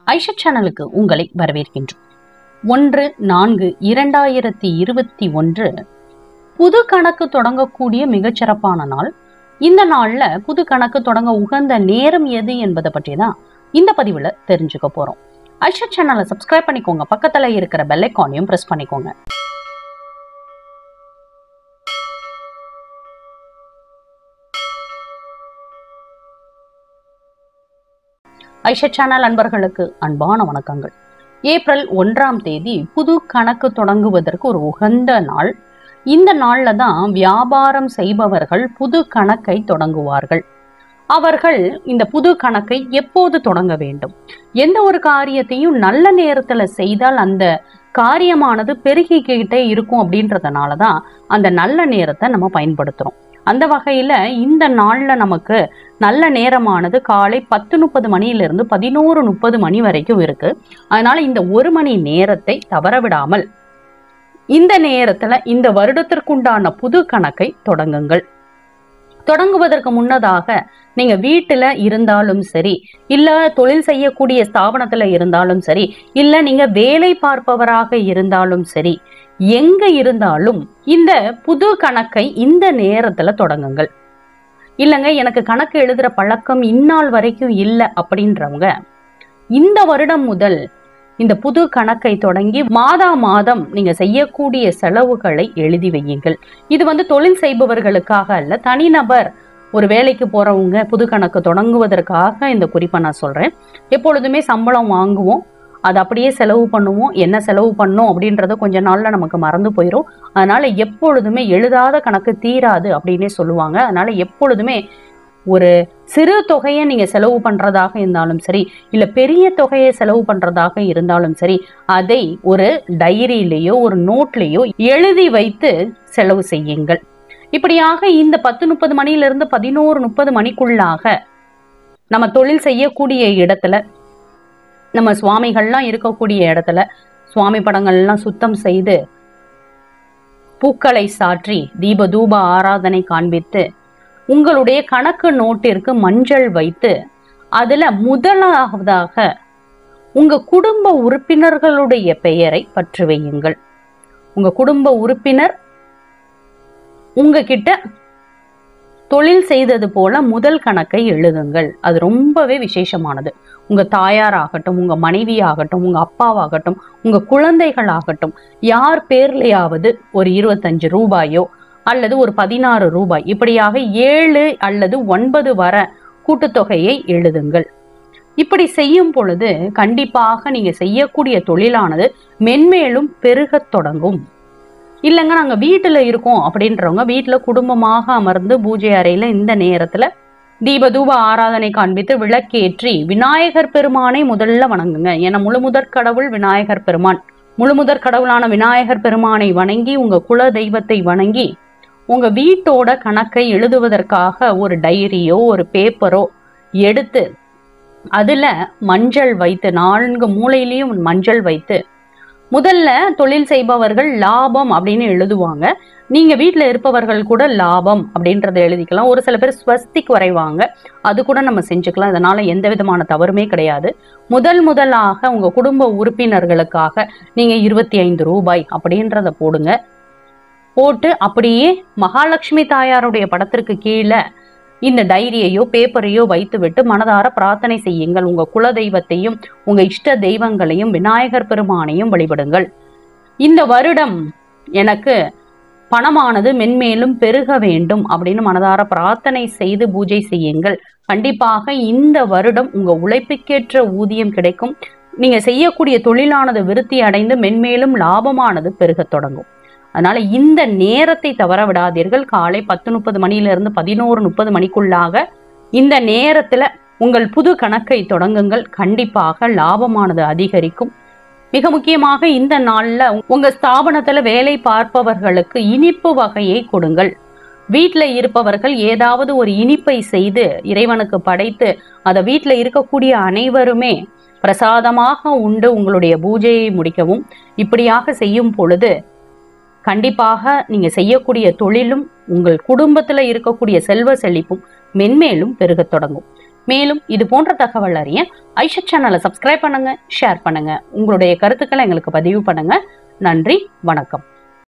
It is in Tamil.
ஐஷத் சேனலுக்கு உங்களை வரவேற்கின்றோம். 1/4/2021 புது கணக்கு தொடங்கக்கூடிய மிகச்சிறப்பான நாள். இந்த நாள்ல புது கணக்கு தொடங்க உகந்த நேரம் எது என்பதை பற்றி தான் இந்த பதிவுல தெரிஞ்சுக்க போறோம். ஐஷத் சேனலை சப்ஸ்கிரைப் பண்ணிக்கோங்க, பக்கத்துல இருக்கிற பெல் ஐகானையும் பிரஸ் பண்ணிக்கோங்க. ஐஷத் சேனல் அன்பர்களுக்கு அன்பான வணக்கங்கள். ஏப்ரல் 1ஆம் தேதி புது கணக்கு தொடங்குவதற்கு ஒரு உகந்த நாள். இந்த நாள்ல தான் வியாபாரம் செய்பவர்கள் புது கணக்கை தொடங்குவார்கள். அவர்கள் இந்த புது கணக்கை எப்போது தொடங்க வேண்டும்? எந்த ஒரு காரியத்தையும் நல்ல நேரத்துல செய்தால் அந்த காரியமானது பெருகிக்கிட்டே இருக்கும் அப்படின்றதுனாலதான் அந்த நல்ல நேரத்தை நம்ம பயன்படுத்துறோம். அந்த வகையில இந்த நாள்ல நமக்கு நல்ல நேரமானது காலை 10:30 மணியிலிருந்து 11:30 மணி வரைக்கும் இருக்கு. அதனால இந்த 1 மணி நேரத்தை தவறவிடாமல் இந்த நேரத்துல இந்த வருடத்திற்குண்டான புது கணக்கை தொடங்குங்கள். தொடங்குவதற்கு முன்னதாக நீங்க வீட்டுல இருந்தாலும் சரி, இல்ல தொழில் செய்யக்கூடிய ஸ்தாபனத்துல இருந்தாலும் சரி, இல்ல நீங்க வேலை பார்ப்பவராக இருந்தாலும் சரி, எங்க இருந்தாலும் இந்த புது கணக்கை இந்த நேரத்துல தொடங்குங்கள். இல்லைங்க எனக்கு கணக்கு எழுதுற பழக்கம் இந்நாள் வரைக்கும் இல்லை அப்படின்றவங்க இந்த வருடம் முதல் இந்த புது கணக்கை தொடங்கி மாதம் நீங்க செய்யக்கூடிய செலவுகளை எழுதி வையுங்கள். இது தொழில் செய்பவர்களுக்காக அல்ல, தனிநபர் ஒரு வேலைக்கு போறவங்க புது கணக்கு தொடங்குவதற்காக இந்த குறிப்பை நான் சொல்றேன். எப்பொழுதுமே சம்பளம் வாங்குவோம், அது அப்படியே செலவு பண்ணுவோம். என்ன செலவு பண்ணோம் அப்படின்றத கொஞ்ச நாள்ல நமக்கு மறந்து போயிடும். அதனால எப்பொழுதுமே எழுதாத கணக்கு தீராது அப்படின்னே சொல்லுவாங்க. அதனால எப்பொழுதுமே ஒரு சிறு தொகையை நீங்க செலவு பண்றதாக இருந்தாலும் சரி, இல்ல பெரிய தொகையை செலவு பண்றதாக இருந்தாலும் சரி, அதை ஒரு டைரியிலேயோ ஒரு நோட்லேயோ எழுதி வைத்து செலவு செய்யுங்கள். இப்படியாக இந்த 10:30 மணியிலிருந்து 11:30 மணிக்குள்ளாக நம்ம தொழில் செய்யக்கூடிய இடத்துல, நம்ம சுவாமிகள்லாம் இருக்கக்கூடிய இடத்துல சுவாமி படங்கள்லாம் சுத்தம் செய்து பூக்களை சாற்றி தீப தூப ஆராதனை காண்பித்து உங்களுடைய கணக்கு நோட்டிற்கு மஞ்சள் வைத்து அதுல முதலாவதாக உங்க குடும்ப உறுப்பினர்களுடைய பெயரை பற்று வையுங்கள். உங்க குடும்ப உறுப்பினர் உங்ககிட்ட தொழில் செய்தது போல முதல் கணக்கை எழுதுங்கள். அது ரொம்பவே விசேஷமானது. உங்க தாயாராகட்டும், உங்க மனைவியாகட்டும், உங்க அப்பாவாகட்டும், உங்க குழந்தைகளாகட்டும், யார் பேர்லையாவது ஒரு 25 ரூபாயோ அல்லது ஒரு 16 ரூபாய், இப்படியாக 7 அல்லது 9 வர கூட்டுத்தொகையை எழுதுங்கள். இப்படி செய்யும் பொழுது கண்டிப்பாக நீங்க செய்யக்கூடிய தொழிலானது மென்மேலும் பெருகத் தொடங்கும். இல்லைங்க நாங்க வீட்டுல இருக்கோம் அப்படின்றவங்க வீட்டுல குடும்பமாக அமர்ந்து பூஜை அறையில இந்த நேரத்துல தீபதூப ஆராதனை காண்பித்து விளக்கேற்றி விநாயகர் பெருமானை முதல்ல வணங்குங்க. ஏன்னா முழுமுதற் கடவுள் விநாயகர் பெருமான். முழுமுதற் கடவுளான விநாயகர் பெருமானை வணங்கி உங்க குல தெய்வத்தை வணங்கி உங்க வீட்டோட கணக்கை எழுதுவதற்காக ஒரு டைரியோ ஒரு பேப்பரோ எடுத்து அதுல மஞ்சள் வைத்து 4 மூலையிலையும் மஞ்சள் வைத்து முதல்ல தொழில் செய்பவர்கள் லாபம் அப்படின்னு எழுதுவாங்க. நீங்க வீட்டுல இருப்பவர்கள் கூட லாபம் அப்படின்றத எழுதிக்கலாம். ஒரு சில பேர் ஸ்வஸ்திக் வரைவாங்க, அது கூட நம்ம செஞ்சுக்கலாம். இதனால எந்த விதமான தவறுமே கிடையாது. முதலாக உங்க குடும்ப உறுப்பினர்களுக்காக நீங்க 25 ரூபாய் அப்படின்றத போடுங்க. போட்டு அப்படியே மகாலட்சுமி தாயாருடைய படத்திற்கு கீழே இந்த டைரியையோ பேப்பரையோ வைத்து விட்டு மனதார பிரார்த்தனை செய்யுங்கள். உங்க குல தெய்வத்தையும் உங்க இஷ்ட தெய்வங்களையும் விநாயகர் பெருமானையும் வழிபடுங்கள். இந்த வருடம் எனக்கு பணமானது மென்மேலும் பெருக வேண்டும் அப்படின்னு மனதார பிரார்த்தனை செய்து பூஜை செய்யுங்கள். கண்டிப்பாக இந்த வருடம் உங்க உழைப்புக்கேற்ற ஊதியம் கிடைக்கும். நீங்க செய்யக்கூடிய தொழிலானது விருத்தி அடைந்து மென்மேலும் லாபமானது பெருகத் தொடங்கும். அதனால இந்த நேரத்தை தவற விடாதீர்கள். காலை 10:30 மணியிலிருந்து 11:30 மணிக்குள்ளாக இந்த நேரத்துல உங்கள் புது கணக்கை தொடங்குங்கள். கண்டிப்பாக லாபமானது அதிகரிக்கும். மிக முக்கியமாக இந்த நாள்ல உங்க ஸ்தாபனத்துல வேலை பார்ப்பவர்களுக்கு இனிப்பு வகையை கொடுங்கள். வீட்டுல இருப்பவர்கள் ஏதாவது ஒரு இனிப்பை செய்து இறைவனுக்கு படைத்து அதை வீட்டுல இருக்கக்கூடிய அனைவருமே பிரசாதமாக உண்டு உங்களுடைய பூஜையை முடிக்கவும். இப்படியாக செய்யும் பொழுது கண்டிப்பாக நீங்க செய்யக்கூடிய தொழிலும் உங்கள் குடும்பத்துல இருக்கக்கூடிய செல்வ செழிப்பும் மென்மேலும் பெருகத் தொடங்கும். மேலும் இது போன்ற தகவல் அறிய ஐஷத் சேனலை சப்ஸ்கிரைப் பண்ணுங்க, ஷேர் பண்ணுங்க, உங்களுடைய கருத்துக்களை எங்களுக்கு பதிவு பண்ணுங்க. நன்றி, வணக்கம்.